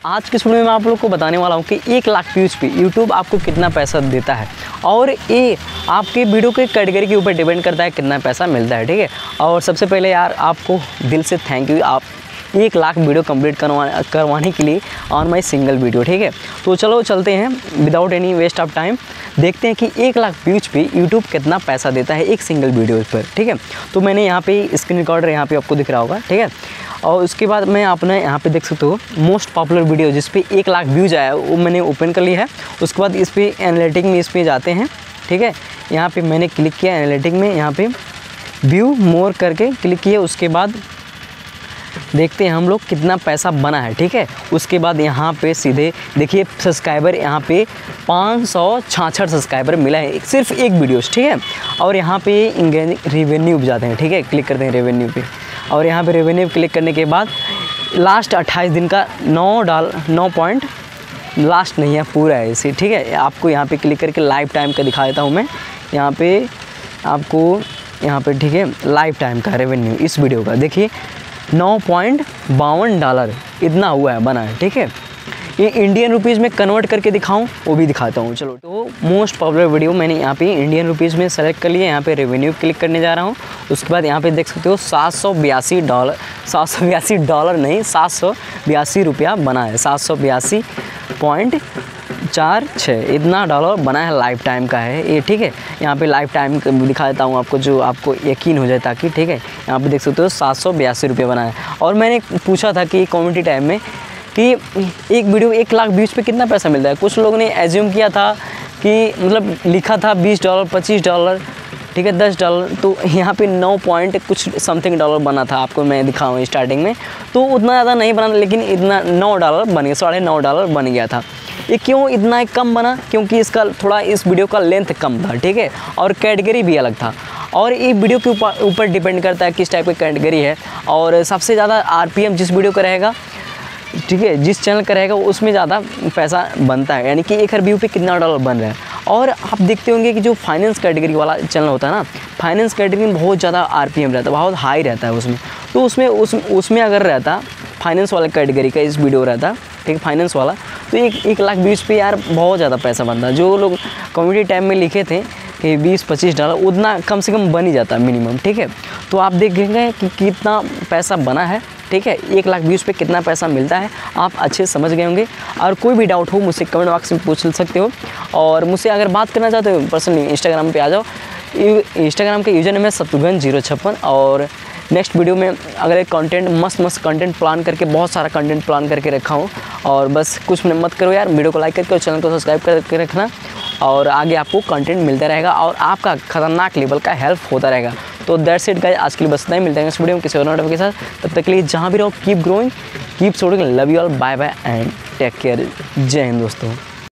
आज की वीडियो में आप लोग को बताने वाला हूँ कि 1 लाख व्यूज पे यूट्यूब आपको कितना पैसा देता है और ये आपके वीडियो के कैटेगरी के ऊपर डिपेंड करता है कितना पैसा मिलता है। ठीक है, और सबसे पहले यार आपको दिल से थैंक यू, आप 1 लाख वीडियो कंप्लीट करवाने के लिए ऑन माई सिंगल वीडियो। ठीक है, तो चलो चलते हैं without any waste of time, देखते हैं कि 1 लाख व्यूज पे यूट्यूब कितना पैसा देता है एक सिंगल वीडियो पर। ठीक है, तो मैंने यहाँ पे स्क्रीन रिकॉर्डर यहाँ पे आपको दिख रहा होगा। ठीक है, और उसके बाद मैं आपने यहाँ पे देख सकते हो मोस्ट पॉपुलर वीडियो जिस पे 1 लाख व्यूज आया वो मैंने ओपन कर लिया है। उसके बाद इस पर एनालिटिक में इस पर जाते हैं। ठीक है, यहाँ पे मैंने क्लिक किया एनालिटिक में, यहाँ पे व्यू मोर करके क्लिक किया। उसके बाद देखते हैं हम लोग कितना पैसा बना है। ठीक है, उसके बाद यहाँ पे सीधे देखिए सब्सक्राइबर यहाँ पे 566 सब्सक्राइबर मिला है सिर्फ एक वीडियोस। ठीक है, और यहाँ पे रेवेन्यू पे जाते हैं। ठीक है, क्लिक करते हैं रेवेन्यू पे, और यहाँ पे रेवेन्यू क्लिक करने के बाद लास्ट 28 दिन का 9 पॉइंट लास्ट नहीं है, पूरा है इसे। ठीक है, आपको यहाँ पे क्लिक करके लाइफ टाइम का दिखा देता हूँ मैं यहाँ पे आपको, यहाँ पे ठीक है लाइफ टाइम का रेवेन्यू इस वीडियो का देखिए $9.52 इतना हुआ है, बना है। ठीक है, ये इंडियन रुपीज़ में कन्वर्ट करके दिखाऊं वो भी दिखाता हूँ। चलो, तो मोस्ट पॉपुलर वीडियो मैंने यहाँ पे इंडियन रुपीज़ में सेलेक्ट कर लिया। यहाँ पे रेवेन्यू क्लिक करने जा रहा हूँ। उसके बाद यहाँ पे देख सकते हो $782 नहीं, 782 रुपया बना है, 782.46 इतना डॉलर बना है, लाइफ टाइम का है ये। ठीक है, यहाँ पे लाइफ टाइम दिखा देता हूँ आपको जो आपको यकीन हो जाए ताकि। ठीक है, यहाँ पे देख सकते हो 782 रुपये बना है। और मैंने पूछा था कि कम्युनिटी टाइम में कि एक वीडियो 1 लाख व्यूज़ पे कितना पैसा मिलता है। कुछ लोगों ने एज्यूम किया था कि मतलब लिखा था $20, $25, ठीक है $10, तो यहाँ पे 9 पॉइंट कुछ समथिंग डॉलर बना था। आपको मैं दिखाऊँ स्टार्टिंग में तो उतना ज़्यादा नहीं बना था, लेकिन इतना $9 बन गया, $9.5 बन गया था। ये क्यों इतना कम बना? क्योंकि इसका थोड़ा इस वीडियो का लेंथ कम था। ठीक है, और कैटेगरी भी अलग था, और ये वीडियो के ऊपर डिपेंड करता है किस टाइप की कैटेगरी है। और सबसे ज़्यादा RPM जिस वीडियो का रहेगा, ठीक है, जिस चैनल का रहेगा उसमें ज़्यादा पैसा बनता है, यानी कि एक हर व्यू पे कितना डॉलर बन रहा है। और आप देखते होंगे कि जो फाइनेंस कैटेगरी वाला चैनल होता है ना, फाइनेंस कैटेगरी में बहुत ज़्यादा RPM रहता है, बहुत हाई रहता है उसमें। तो उसमें अगर रहता फाइनेंस वाला कैटेगरी का इस वीडियो रहता, ठीक है, फाइनेंस वाला, तो 1 लाख व्यूज़ पे यार बहुत ज़्यादा पैसा बनता। जो लोग कम्युनिटी टाइम में लिखे थे कि $20-25 उतना कम से कम बन ही जाता मिनिमम। ठीक है, तो आप देखेंगे कि कितना पैसा बना है। ठीक है, 1 लाख व्यूज़ पे कितना पैसा मिलता है आप अच्छे से समझ गए होंगे। और कोई भी डाउट हो मुझसे कमेंट बॉक्स में पूछ सकते हो, और मुझसे अगर बात करना चाहते हो पर्सनली इंस्टाग्राम पे आ जाओ। इंस्टाग्राम के यूज़र नेम है शत्रुघ्न056। और नेक्स्ट वीडियो में अगर एक कंटेंट मस्त कंटेंट प्लान करके, बहुत सारा कंटेंट प्लान करके रखा हूँ। और बस कुछ मत करो यार, वीडियो को लाइक करके और चैनल को सब्सक्राइब करके रखना, और आगे आपको कंटेंट मिलता रहेगा और आपका खतरनाक लेवल का हेल्प होता रहेगा। तो दैट्स इट गाइस, आज के लिए बस इतना ही। मिलते हैं नेक्स्ट वीडियो में किसी और नोटिफिकेशन के साथ। तब तक के लिए जहाँ भी रहो keep growing, keep supporting, love you all, bye bye and take care. जय हिंद दोस्तों।